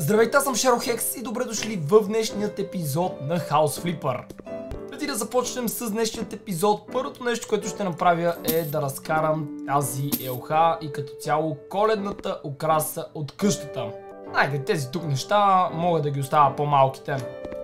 Здравейте, аз съм Шерохекс и добре дошли в днешният епизод на House Flipper. Преди да започнем с днешният епизод, първото нещо, което ще направя е да разкарам тази ЛХ и като цяло коледната украса от къщата. Айде, тези тук неща мога да ги оставя по-малките.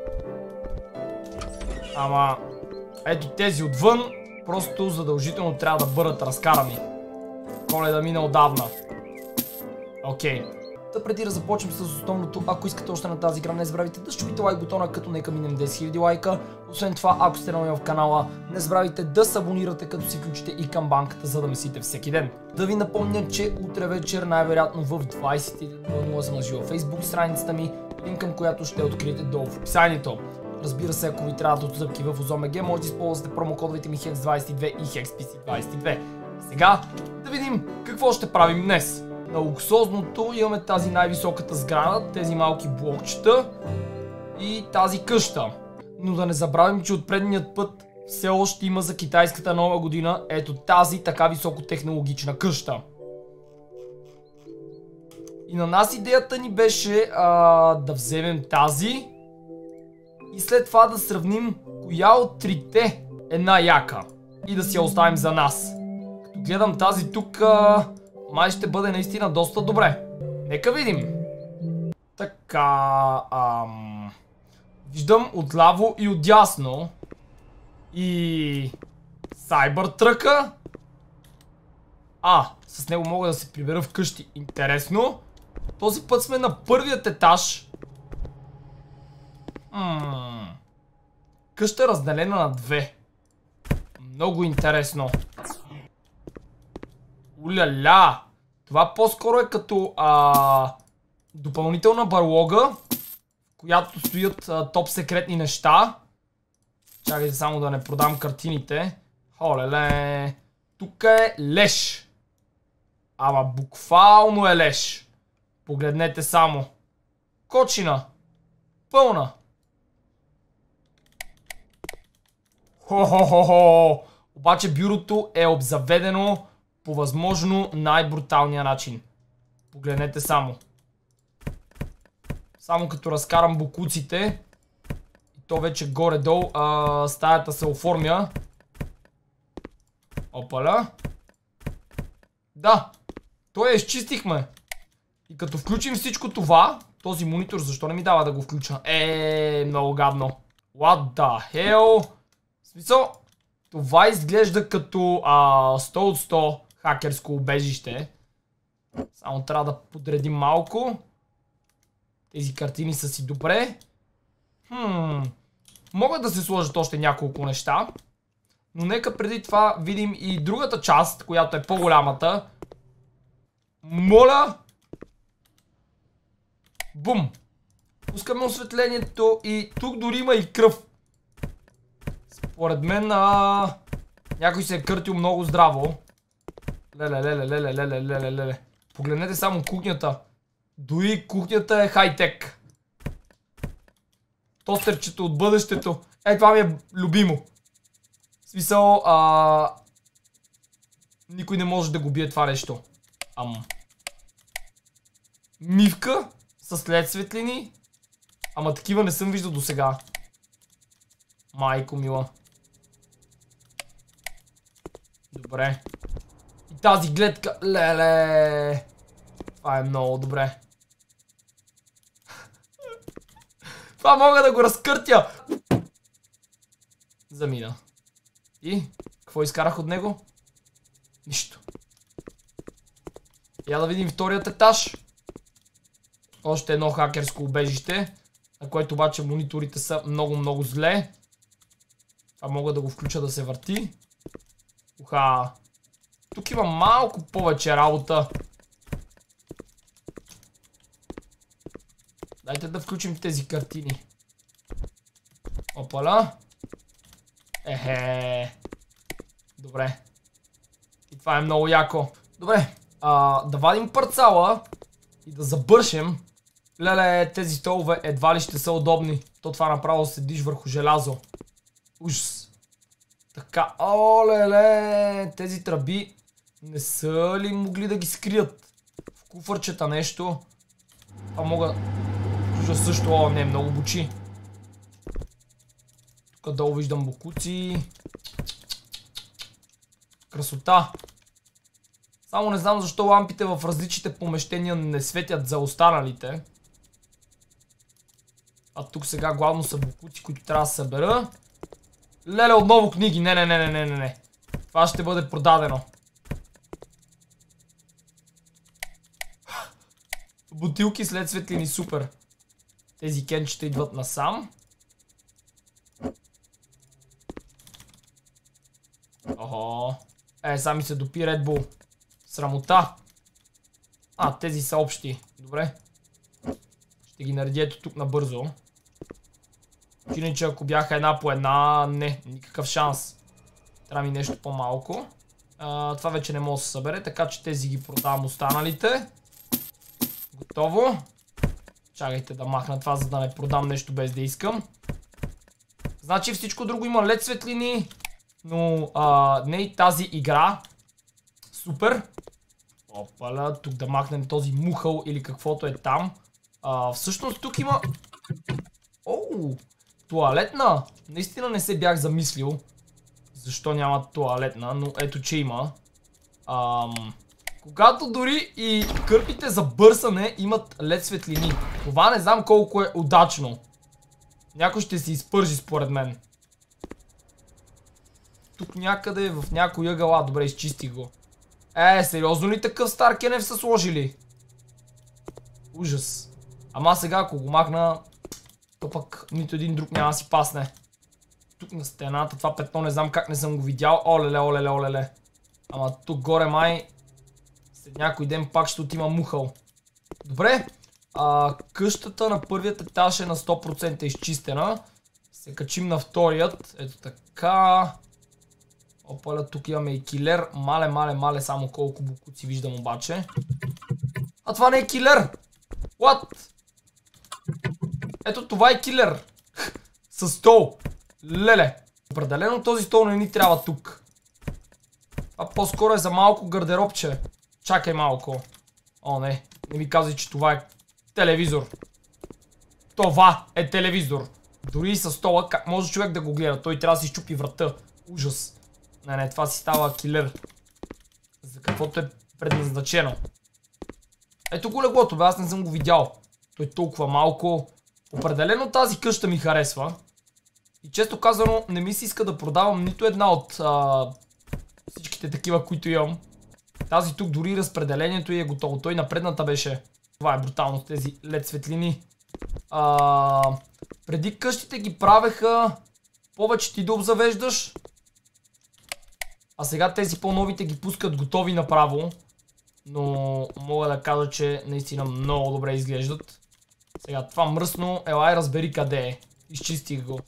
Ама, ето тези отвън, просто задължително трябва да бъдат разкарани. Коледа мина отдавна. Окей. Та преди да започнем с основното, ако искате още на тази игра, не забравяйте да щупите лайк бутона, като нека минем 10 000 лайка. Освен това, ако сте нови в канала, не забравяйте да се абонирате, като си включите и камбанката, за да месите всеки ден. Да ви напомня, че утре вечер, най-вероятно в 21:00 съм нажива Facebook страницата ми, линк към която ще откриете долу в описанието. Разбира се, ако ви трябват отстъпки в OzoMG, може да използвате промокодовете ми HEX22 и HEXPC22. Сега да видим какво ще правим днес. На луксозното имаме тази най-високата сграда, тези малки блокчета и тази къща. Но да не забравим, че от предният път все още има за китайската нова година ето тази така високотехнологична къща. И на нас идеята ни беше да вземем тази и след това да сравним коя от трите е най-яка и да си я оставим за нас. Като гледам тази тук, май ще бъде наистина доста добре. Нека видим. Така, виждам отляво и отдясно и Сайбъртръка. С него мога да се прибера вкъщи. Интересно. Този път сме на първият етаж. Къща разделена на две. Много интересно. Уляля! Това по-скоро е като допълнителна барлога, в която стоят топ секретни неща. Чакайте само да не продам картините. Холеле! Тук е леш. Ама буквално е леш. Погледнете само. Кочина. Пълна. Хо-хо-хо-хо! Обаче бюрото е обзаведено по възможно най-бруталния начин. Погледнете само. Само като разкарам бокуците и то вече горе-долу стаята се оформя. Опаля. Да, то я изчистихме. И като включим всичко това, този монитор защо не ми дава да го включа? Много гадно. What the hell? В смисъл, това изглежда като 100 от 100 хакерско убежище. Само трябва да подредим малко. Тези картини са си добре. Могат да се сложат още няколко неща. Но нека преди това видим и другата част, която е по-голямата. Моля! Бум! Пускаме осветлението и тук дори има и кръв. Според мен някой се е къртил много здраво. Леле. Погледнете само кухнята. Дори кухнята е хай-тек. Тостерчето от бъдещето. Това ми е любимо. В смисъл, никой не може да го бие това нещо. Мивка с LED светлини. Ама такива не съм виждал до сега. Майко мила. Добре. И тази гледка. Леле. Това е много добре. Това мога да го разкъртя. Замина. И? Какво изкарах от него? Нищо. Я да видим вторият етаж. Още едно хакерско убежище, на което обаче мониторите са много зле. Това мога да го включа да се върти. Тук има малко повече работа. Дайте да включим тези картини. Опаля. Добре. И това е много яко. Добре. Да вадим парцала и да забършем. Леле, тези столове едва ли ще са удобни. То това направо седиш върху желязо. Ужас. Така, леле, тези тръби не са ли могли да ги скрият в куфърчета нещо? Това мога Ужас също, о, не, много бучи. Тук долу виждам бокуци. Красота. Само не знам защо лампите в различните помещения не светят за останалите. А тук сега главно са бокуци, които трябва да събера. Леле, отново книги. Не. Това ще бъде продадено. Бутилки след светлини, супер. Тези кенчета идват насам. Охо. Сега ми се допи Red Bull. Срамота. Тези са общи. Добре. Ще ги наредя ето тук набързо. Иначе ако бяха една по една, не, никакъв шанс. Трябва ми нещо по-малко. Това вече не може да се събере, така че тези ги продавам останалите. Готово. Чакайте да махна това, за да не продам нещо без да искам. Значи всичко друго има LED светлини, но не и тази игра. Супер. Опаля, тук да махнем този мухъл или каквото е там. Всъщност тук има... Оу, тоалетна. Наистина не се бях замислил защо няма тоалетна, но ето че има. Когато дори и кърпите за бърсане имат LED светлини. Това не знам колко е удачно. Някой ще се изпържи според мен. Тук някъде в някой ъгъл, добре, изчистих го. Сериозно ли такъв стар кенеф са сложили? Ужас. Ама сега ако го махна, то пък нито един друг няма да си пасне. Тук на стената това петно не знам как не съм го видял. Олеле. Ама тук горе май след някой ден пак ще отима мухъл. Добре. Къщата на първият етаж е на 100% изчистена. Се качим на вторият. Ето така. Опаля, тук имаме и килер. Мале, само колко бокуци виждам обаче. Това не е килер! What? Ето това е килер. Със стол. Леле. Определено този стол не ни трябва тук. По-скоро е за малко гардеробче. Чакай малко. Не ми казвай, че това е телевизор. Това е телевизор. Дори и със стола, как може човек да го гледа? Той трябва да си щупи врата. Ужас. Не, това си става килер. За каквото е предназначено. Ето го леглото, аз не съм го видял. Той е толкова малко. Определено тази къща ми харесва. И често казано, не ми се иска да продавам нито една от всичките такива, които имам. Тази тук дори разпределението е готово. Той на предната беше. Това е брутално с тези LED светлини. Преди къщите ги правеха повече ти да обзавеждаш. А сега тези по-новите ги пускат готови направо. Но мога да кажа, че наистина много добре изглеждат. Сега това мръсно, елай разбери къде е. Изчистих го.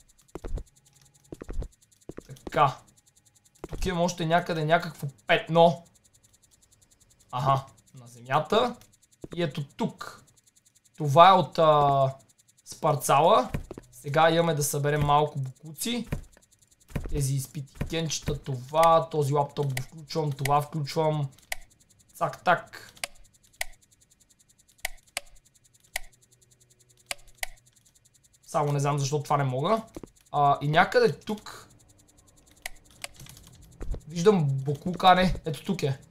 Така. Тук имам още някъде някакво петно. На земята. И ето тук. Това е от спарцала. Сега имаме да съберем малко бокуци. Тези изпити кенчета, това, този лаптоп го включвам, това включвам. Так. Само не знам защо това не мога. И някъде тук виждам боклука, не, ето тук е.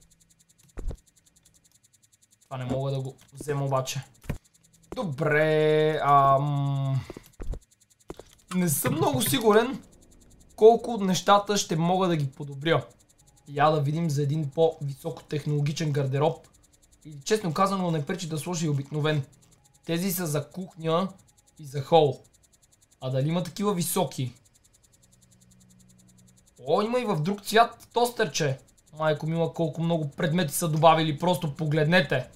Това не мога да го взема обаче. Добре, не съм много сигурен колко от нещата ще мога да ги подобря. Я да видим за един по-високотехнологичен гардероб. И честно казано не пречи да сложи обикновен. Тези са за кухня и за хол. А дали има такива високи? Има и в друг цвят тостерче. Майко мила, колко много предмети са добавили, просто погледнете.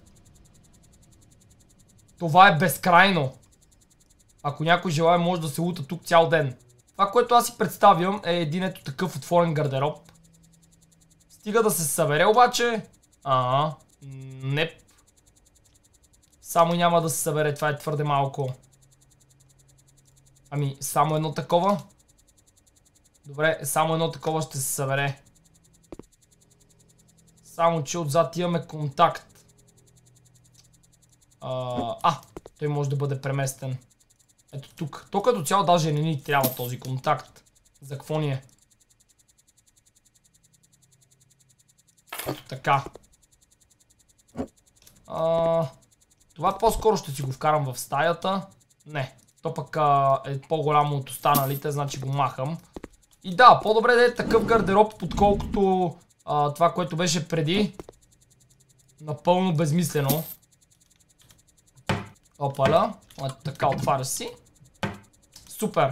Това е безкрайно. Ако някой желая, може да се лута тук цял ден. Това, което аз си представям, е един ето такъв отворен гардероб. Стига да се събере обаче. Не. Само няма да се събере, това е твърде малко. Само едно такова. Добре, само едно такова ще се събере. Само че отзад имаме контакт. той може да бъде преместен. Ето тук. То като цяло даже не ни трябва този контакт. За какво ни е? Ето така. Това по-скоро ще си го вкарам в стаята. Не. То пък е по-голямо от останалите, значи го махам. И да, по-добре да е такъв гардероб, отколкото това, което беше преди. Напълно безмислено. Опаля. Така, отваря си. Супер.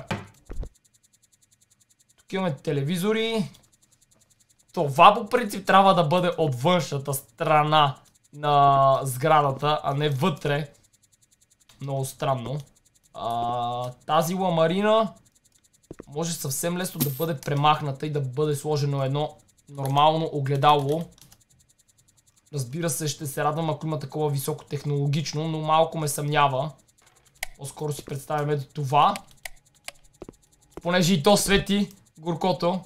Тук имаме телевизори. Това по принцип трябва да бъде от външната страна на сградата, а не вътре. Много странно. Тази ламарина може съвсем лесно да бъде премахната и да бъде сложено едно нормално огледало. Разбира се, ще се радвам, ако има такова високотехнологично, но малко ме съмнява. По-скоро си представяме това. Понеже и то свети горкото.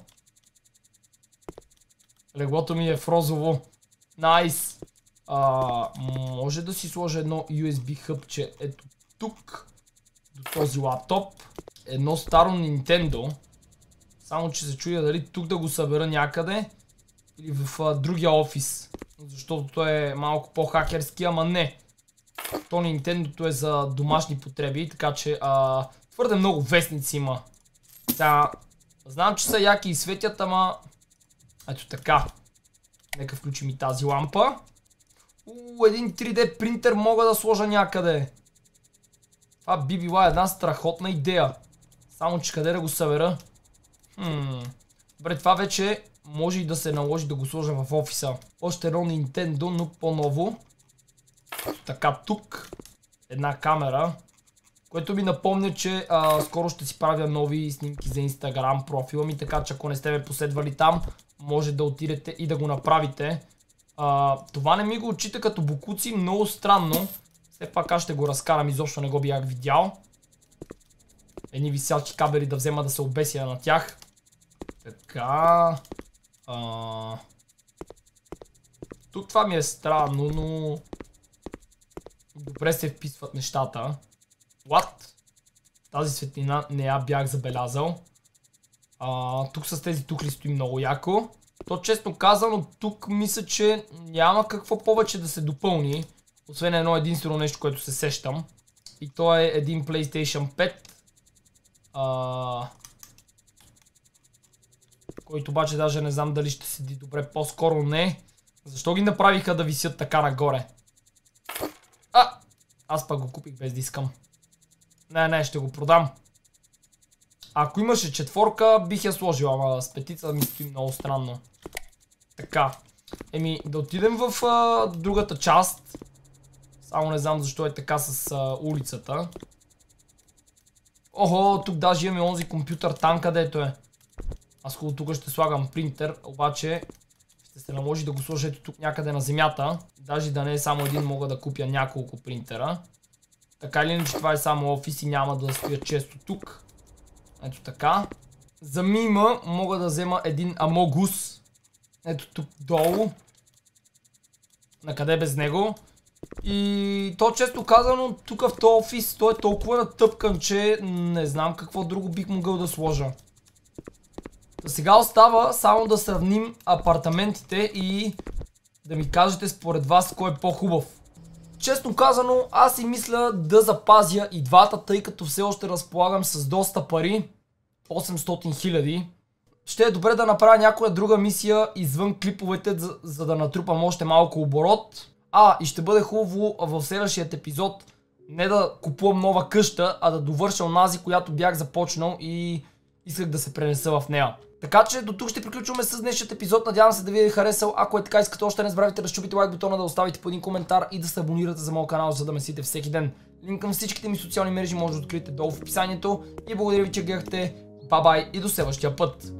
Леглото ми е в розово. Найс. Може да си сложа едно USB хъбче ето тук. До този лаптоп. Едно старо Nintendo. Само че се чудя дали тук да го събера някъде. Или в другия офис. Защото той е малко по-хакерски, ама не. То Nintendo е за домашни потреби, така че твърде много вестници има. Сега, знам, че са яки и светят, ама ето така. Нека включим и тази лампа. Един 3D принтер мога да сложа някъде. Това би била една страхотна идея. Само че къде да го събера? Добре, това вече може и да се наложи да го сложа в офиса. Още едно Nintendo, но по-ново. Така, тук една камера, което ми напомня, че скоро ще си правя нови снимки за Instagram профила ми, така че ако не сте ме последвали там, може да отидете и да го направите. Това не ми го отчита като бокуци, много странно. Все пак аз ще го разкарам, изобщо не го бях видял. Едни висячи кабели да взема да се обеся на тях. Така. Тук това ми е странно, но добре се вписват нещата. What? Тази светлина не я бях забелязал. Тук с тези тухли стои много яко. То честно казано, тук мисля, че няма какво повече да се допълни. Освен едно единствено нещо, което се сещам. И то е един PlayStation 5. Който обаче даже не знам дали ще седи добре. По-скоро не. Защо ги направиха да висят така нагоре? Аз пък го купих без да искам. Не, ще го продам. Ако имаше четворка, бих я сложил, ама с петица ми стои много странно. Така. Да отидем в другата част. Само не знам защо е така с улицата. Охо, тук даже имаме онзи компютър там, където е. Аз хубаво тук ще слагам принтер, обаче ще се наложи да го сложа ето тук някъде на земята. Даже да не е само един, мога да купя няколко принтера. Така или иначе това е само офис и няма да стоя често тук. Ето така. За мима мога да взема един Амогус. Ето тук долу. Накъде без него. И то често казано, тук в този офис той е толкова натъпкан, че не знам какво друго бих могъл да сложа. Сега остава само да сравним апартаментите и да ми кажете според вас кой е по-хубав. Честно казано, аз си мисля да запазя и двата, тъй като все още разполагам с доста пари. 800 000. Ще е добре да направя някоя друга мисия извън клиповете, за да натрупам още малко оборот. И ще бъде хубаво в следващия епизод не да купувам нова къща, а да довърша онази, която бях започнал и исках да се пренеса в нея. Така че до тук ще приключваме с днешният епизод. Надявам се да ви е харесал. Ако е така, искате още, не забравяйте да щупите лайк бутона, да оставите по един коментар и да се абонирате за моят канал, за да ме следите всеки ден. Линк към всичките ми социални мрежи може да откриете долу в описанието. И благодаря ви, че гледахте. Бай-бай и до следващия път!